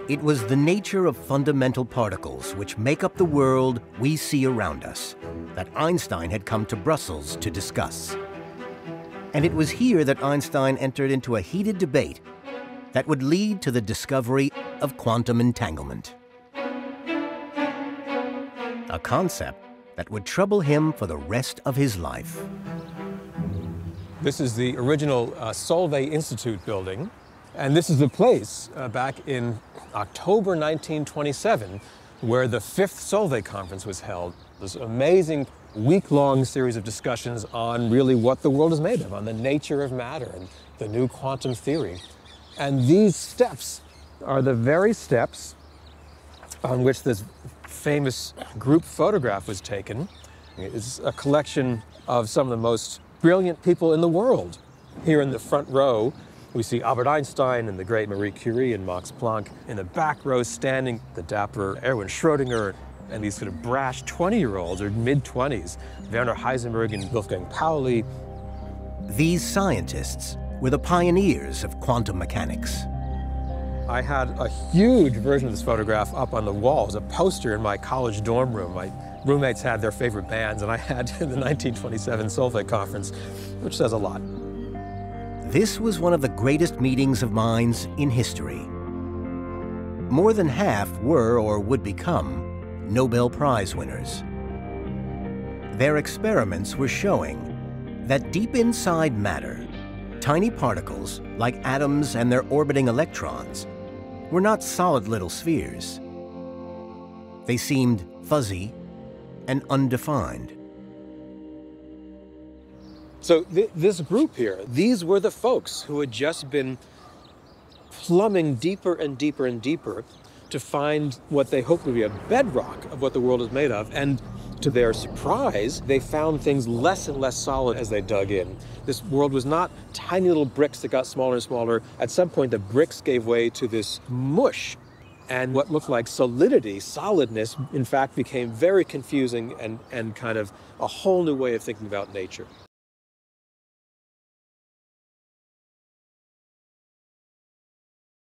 It was the nature of fundamental particles which make up the world we see around us that Einstein had come to Brussels to discuss. And it was here that Einstein entered into a heated debate that would lead to the discovery of quantum entanglement, a concept that would trouble him for the rest of his life. This is the original Solvay Institute building, and this is the place back in October 1927 where the 5th Solvay conference was held. This amazing week-long series of discussions on really what the world is made of, on the nature of matter and the new quantum theory. And these steps are the very steps on which this famous group photograph was taken. It's a collection of some of the most brilliant people in the world. Here in the front row, we see Albert Einstein and the great Marie Curie and Max Planck. In the back row, standing the dapper Erwin Schrödinger and these sort of brash 20-year-olds or mid-20s, Werner Heisenberg and Wolfgang Pauli. These scientists were the pioneers of quantum mechanics. I had a huge version of this photograph up on the wall. It was a poster in my college dorm room. My roommates had their favorite bands, and I had the 1927 Solvay conference, which says a lot. This was one of the greatest meetings of minds in history. More than half were or would become Nobel Prize winners. Their experiments were showing that deep inside matter, tiny particles like atoms and their orbiting electrons were not solid little spheres. They seemed fuzzy and undefined. So this group here, these were the folks who had just been plumbing deeper and deeper and deeper to find what they hoped would be a bedrock of what the world is made of. And to their surprise, they found things less and less solid as they dug in. This world was not tiny little bricks that got smaller and smaller. At some point, the bricks gave way to this mush. And what looked like solidity, solidness, in fact, became very confusing and kind of a whole new way of thinking about nature.